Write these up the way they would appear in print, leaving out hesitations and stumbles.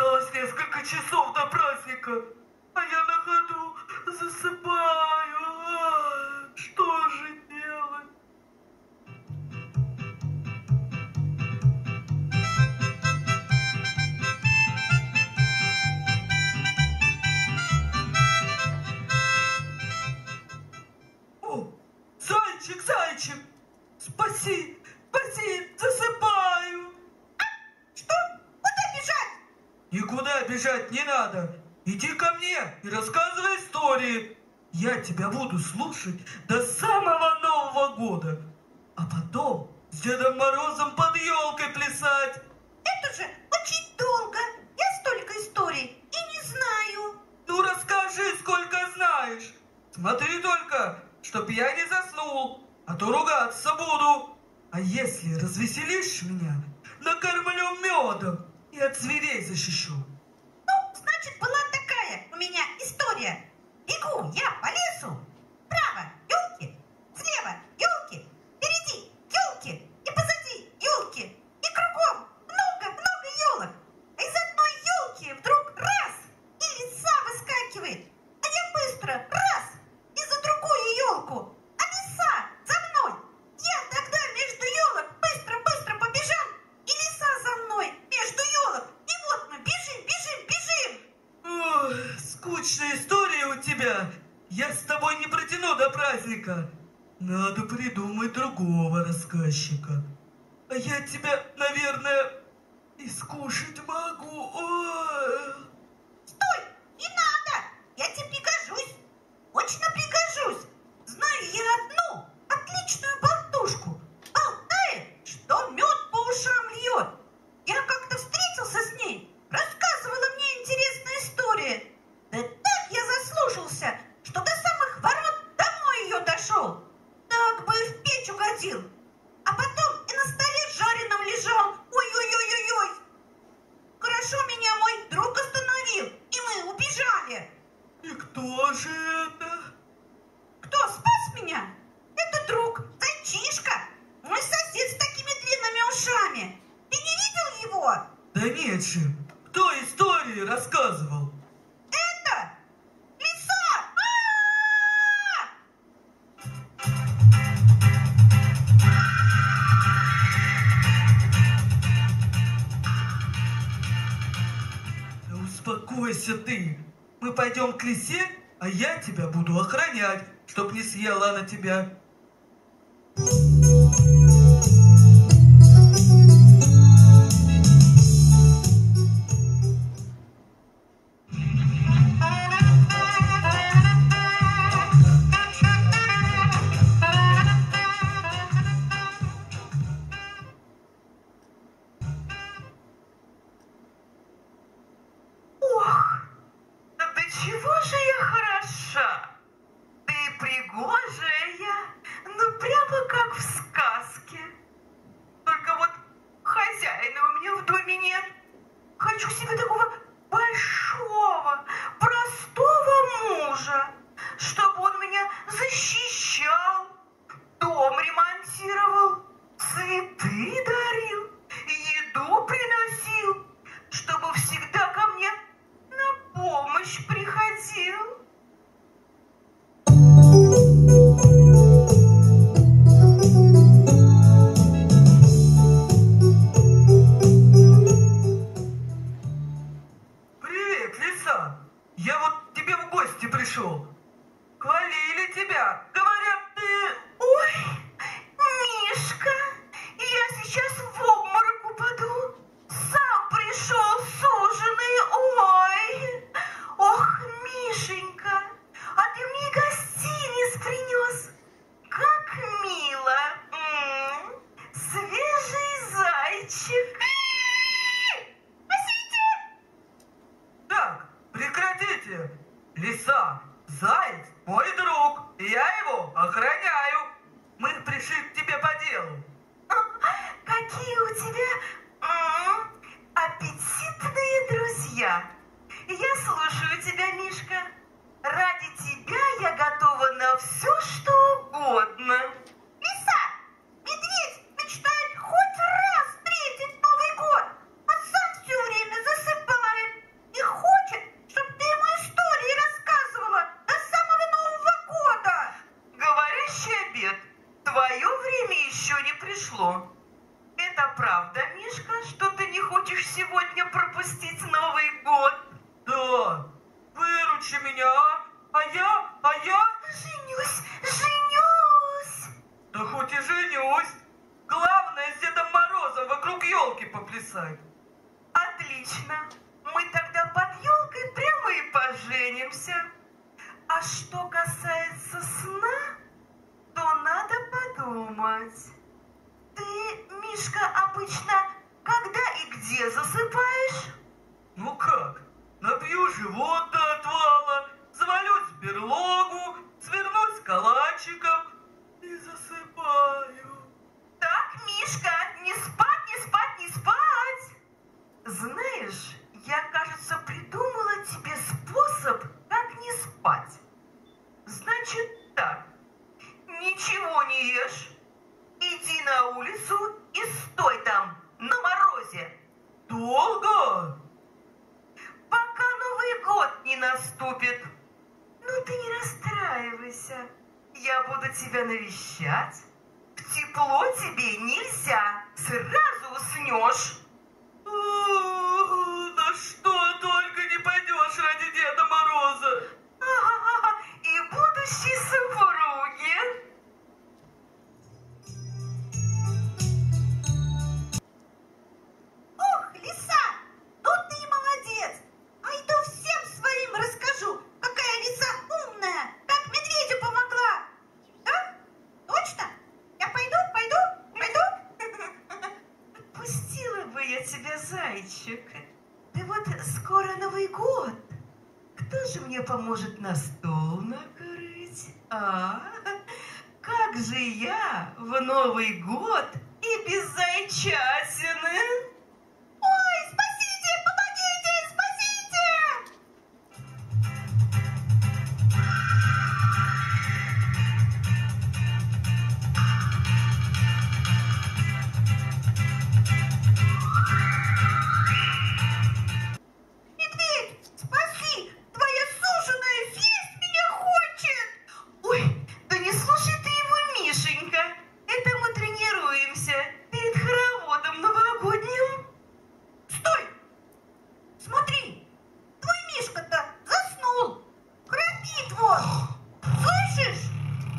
Осталось несколько часов до праздника, а я на ходу засыпаю. Что же делать? О, зайчик, зайчик, спаси, спаси, засыпаю. Что? Куда бежать? Никуда бежать не надо. Иди ко мне и рассказывай истории. Я тебя буду слушать до самого Нового года. А потом с Дедом Морозом под елкой плясать. Это же очень долго. Я столько историй и не знаю. Ну расскажи, сколько знаешь. Смотри только, чтоб я не заснул, а то ругаться буду. А если развеселишь меня, накормлю медом и от зверей защищу. Ну, значит, была такая у меня история. Бегу я по лесу. Справа елки, слева елки, впереди елки и позади елки. И кругом много-много елок. А из одной елки вдруг раз и лиса выскакивает. А я быстро раз и за другую елку. А лиса за мной. Я тогда между елок быстро-быстро побежал. И лиса за мной между елок. И вот мы бежим. Ой, скучная история у тебя. Я с тобой не протяну до праздника. Надо придумать другого рассказчика. А я тебя, наверное, и скушать могу. Ой. Стой, не надо. Я тебе пригожусь. Точно пригожусь. Знаю я одну отличную болтушку. Болтает, что мед по ушам льет. Я как-то встретился с ней. Рассказывала мне интересные истории. Да так я заслушался, что до самых ворот домой ее дошел. Так бы и в печь угодил. А потом и на столе жареным лежал. Ой-ой-ой-ой-ой. Хорошо меня мой друг остановил, и мы убежали. И кто же это? Кто спас меня? Это друг, зайчишка. Мой сосед с такими длинными ушами. Ты не видел его? Да нет же. Кто истории рассказывал? Это лиса! Да успокойся ты. Мы пойдем к лисе, а я тебя буду охранять, чтоб не съела она тебя. Ох, да до чего же я хороша? Ты пригожая, ну прямо как в сказке. Только вот хозяина у меня в доме нет. Хочу себе такого большого, простого мужа, чтобы он меня защищал, дом ремонтировал, цветы дарил, еду приносил, чтобы всегда ко мне на помощь приходил. Привет, лиса. Я вот к тебе в гости пришел. Хвалили тебя. Говорят, ты... Ой, Мишка, я сейчас в обморок упаду. Сам пришел суженый. Ой, ох, Мишенька, а ты мне гостиниц принес. Как мило. Свежий зайчик. Спасите! Так, прекратите. Лиса, заяц мой друг, и я его охраняю. Мы пришли к тебе по делу. Какие у тебя аппетитные друзья. Я слушаю тебя, Мишка. Ради тебя я готова на все, что угодно. Лиса, медведь мечтает хоть раз встретить Новый год, а сам все время засыпает. тренируемся. А что касается сна, то надо подумать. Ты, Мишка, обычно когда и где засыпаешь? Ну как? Набью живот до отвала, завалюсь в берлогу, свернусь калачиком и засыпаю. Так, Мишка, не спать, не спать, не спать. Знаешь, я, кажется, придумала тебе способ, как не спать. Значит так, ничего не ешь, иди на улицу и стой там, на морозе. Долго? Пока Новый год не наступит. Ну ты не расстраивайся, я буду тебя навещать. В тепло тебе нельзя, сразу уснешь. На что только не пойдешь ради Деда Мороза. И будущей супруги. Ох, лиса, ну ты молодец. Айду всем своим расскажу, какая лиса умная, как медведю помогла. Да? Точно? Я пойду? Отпустила бы я тебя, зайчик. Да вот скоро Новый год. Кто же мне поможет на стол накрыть? Как же я в Новый год и без зайчатины? Ой, спасите, помогите, спасите! Медведь, спаси! Твоя суженая съесть меня хочет! Ой, да не слушай ты его, Мишенька. Это мы тренируемся перед хороводом новогодним. Стой! Смотри, твой Мишка-то заснул! Храпит вот! Слышишь?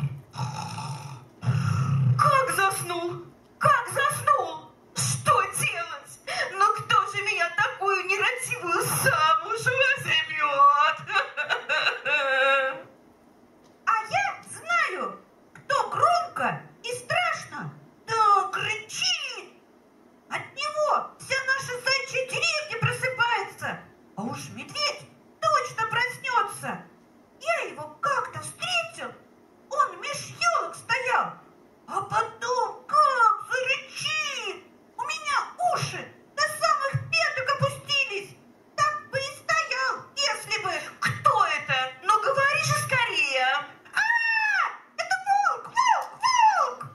Как заснул? Как заснул? Что делать? Ну кто же меня такую нерадивую замуж возьмет? А я знаю, кто громко и страшно так кричит. От него вся наша зайчья деревня просыпается. А уж медведь точно проснется. Я его как-то встретил. Он меж елок стоял. А потом как зарычит. У меня уши до самых пяток опустились. Так бы и стоял, если бы... Кто это? Ну говори же скорее. Это волк, волк, волк!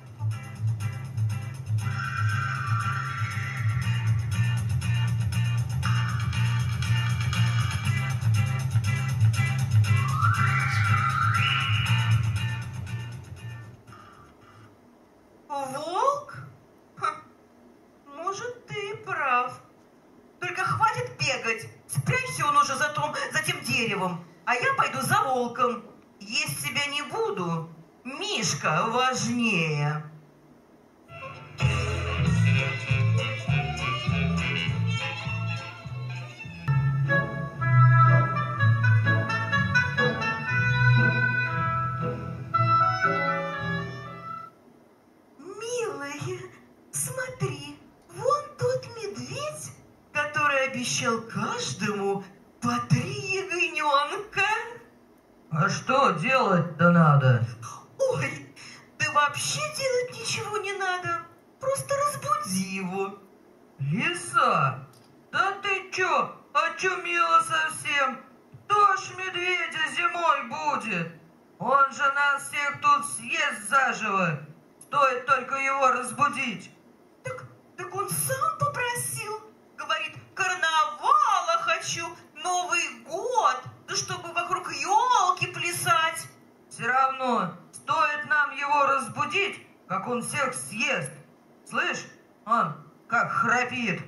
Волк? Может, ты и прав. Только хватит бегать. Спрячься он уже за тем деревом. А я пойду за волком. Есть тебя не буду. Мишка важнее. Милый, смотри, вон тот медведь, который обещал каждому по 3 ягненка. А что делать-то надо? Ой, да вообще делать ничего не надо. Просто разбуди его. Лиса, да ты чё, очумела совсем? Кто ж медведя зимой будет? Он же нас всех тут съест заживо. Стоит только его разбудить. Так он сам попросил. Говорит, карнавала хочу, Новый год, да чтобы вокруг елки плясать. Все равно, стоит нам его разбудить, как он всех съест. Слышь, он как храпит.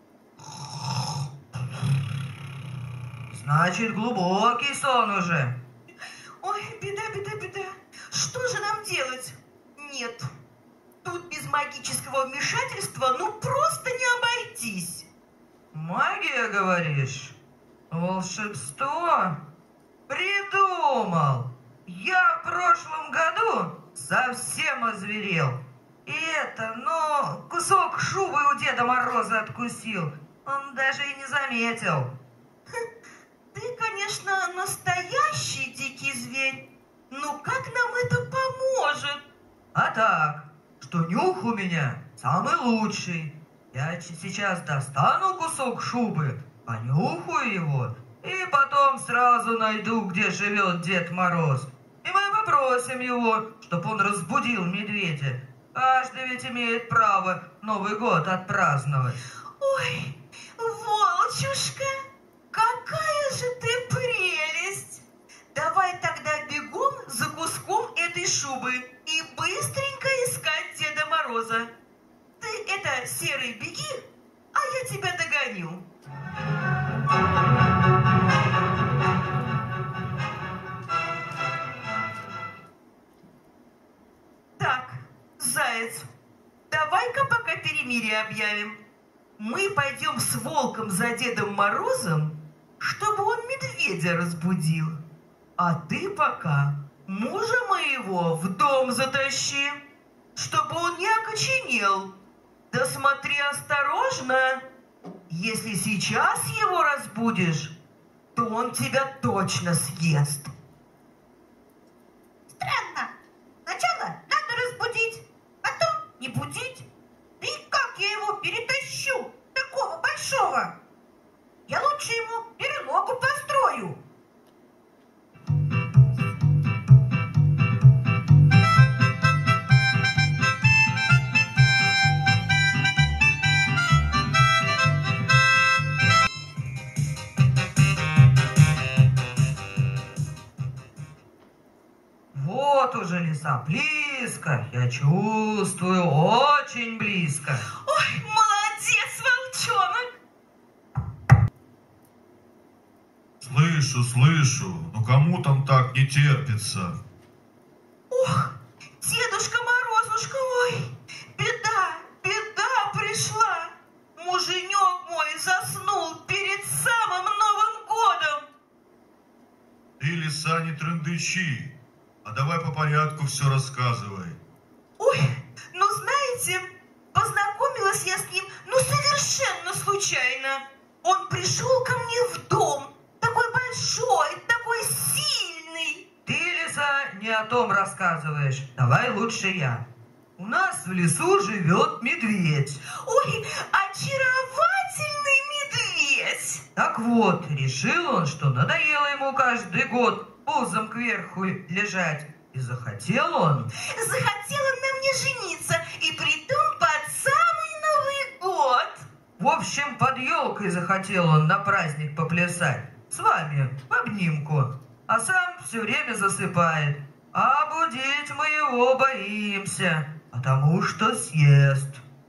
Значит, глубокий сон уже. Ой, беда, беда, беда. Что же нам делать? Нет, тут без магического вмешательства ну просто не обойтись. Магия, говоришь? Волшебство? Придумал! Я в прошлом году совсем озверел. И кусок шубы у Деда Мороза откусил. Он даже и не заметил. Ты, конечно, настоящий дикий зверь. Но как нам это поможет? А так, что нюх у меня самый лучший. Я сейчас достану кусок шубы, понюхаю его, и потом сразу найду, где живет Дед Мороз. И мы попросим его, чтобы он разбудил медведя. Каждый ведь имеет право Новый год отпраздновать. Ой, волчушка, какая же ты прелесть! Давай тогда бегом за куском этой шубы и быстренько искать Деда Мороза. Ты Серый, беги, а я тебя догоню. Так, Заяц, давай-ка пока перемирие объявим. Мы пойдем с волком за Дедом Морозом, чтобы он медведя разбудил. А ты пока мужа моего в дом затащи, чтобы он не окоченел. Да смотри осторожно. Если сейчас его разбудишь, то он тебя точно съест. Странно. Сначала надо разбудить, потом не будить. Да и как я его перетащу, такого большого? Я лучше ему перелогу построю. Вот уже леса близко, я чувствую, очень близко. Ой, молодец, волчонок! Слышу, но кому там так не терпится? Ох, Дедушка Морозушка, ой, беда пришла. Муженек мой заснул перед самым Новым годом. Ты, лиса, не трындычи, а давай по порядку все рассказывай. Ой, ну знаете, познакомилась я с ним, совершенно случайно. Он пришел ко мне в дом, такой большой, такой сильный. Ты, лиса, не о том рассказываешь. Давай лучше я. У нас в лесу живет медведь. Ой, очаровательный медведь. Так вот, решил он, что надоело ему каждый год пузом кверху лежать. И захотел он на мне жениться, и притом под самый Новый год. В общем, под елкой захотел он на праздник поплясать. С вами, в обнимку. А сам все время засыпает. А будить мы его боимся, потому что съест.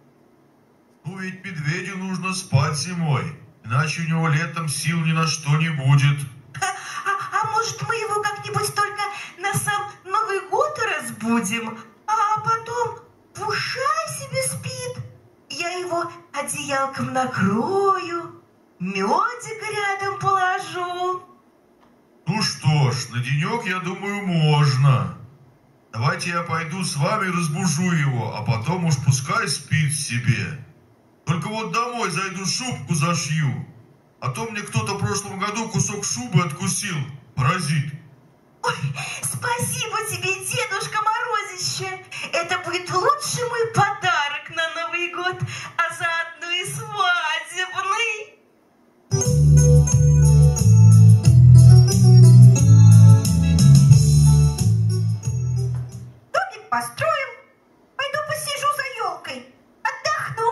Ну ведь медведю нужно спать зимой, иначе у него летом сил ни на что не будет. А может, мы его как-нибудь только на сам Новый год разбудим, а потом пушай себе спит. Я его одеялком накрою, медик рядом положу. Ну что ж, на денек, я думаю, можно. Давайте я пойду с вами разбужу его, а потом уж пускай спит себе. Только вот домой зайду, шубку зашью. А то мне кто-то в прошлом году кусок шубы откусил. Паразит. Ой, спасибо тебе, Дедушка Морозище. Это будет лучший мой подарок на Новый год, а заодно и свадебный. Домик построим. Пойду посижу за елкой. Отдохну.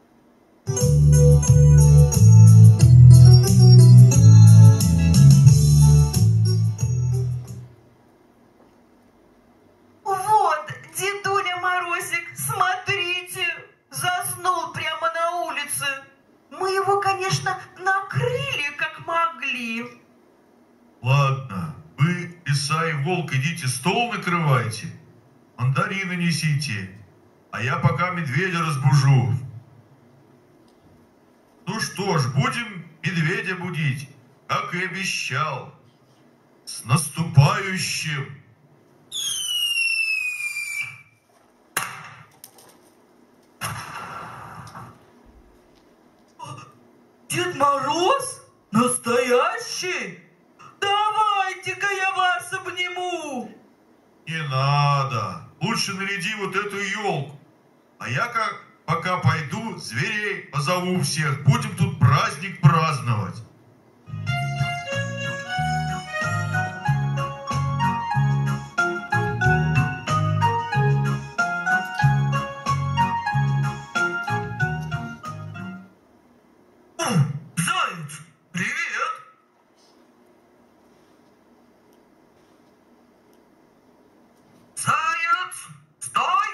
Вот, дедуля Морозик, смотрите, заснул прямо на улице. Мы его, конечно, накрыли как могли. Ладно, вы, лиса и волк, идите стол накрывайте, мандарины несите, а я пока медведя разбужу. Ну что ж, будем медведя будить, как и обещал. С наступающим! Дед Мороз? Настоящий? Давайте-ка я вас обниму. Не надо. Лучше наряди вот эту елку. А я пока пойду, зверей позову всех. Будем тут праздник праздновать. Заяц, привет. Заяц, стой.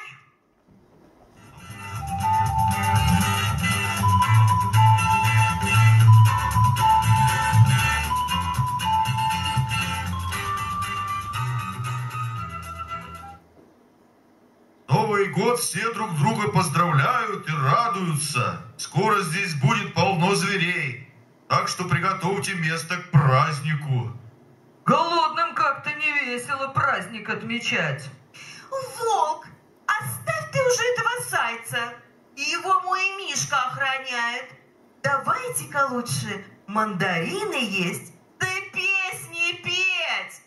Новый год все друг друга поздравляют и радуются. Скоро здесь будет полно зверей. Так что приготовьте место к празднику. Голодным как-то не весело праздник отмечать. Волк, оставь ты уже этого зайца. Его мой Мишка охраняет. Давайте-ка лучше мандарины есть, да и песни петь.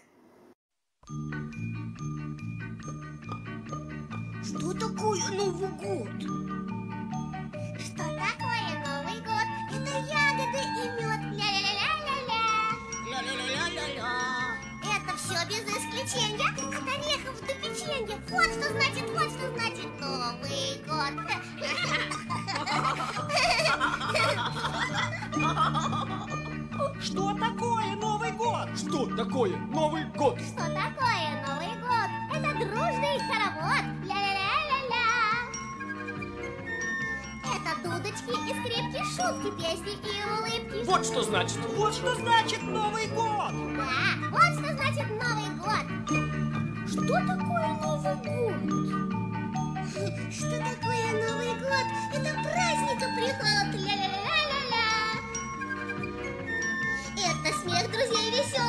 Что такое Новый год? Что такое Новый год? Это ягоды и мед. Ля-ля-ля-ля-ля-ля. Ля-ля-ля-ля-ля-ля. Это все без исключения. От орехов до печенья. Вот что значит Новый год. Что такое Новый год? Что такое Новый год? Что такое Новый год? Это дружный хоровод. Ля-ля-ля-ля-ля. Это дудочки и скрипки, шутки, песни и улыбки. Вот что значит Новый год. Да, вот что значит Новый год. Что такое Новый год? Что такое Новый год? Это праздника приход. Ля-ля-ля-ля-ля. Это смех друзей веселый.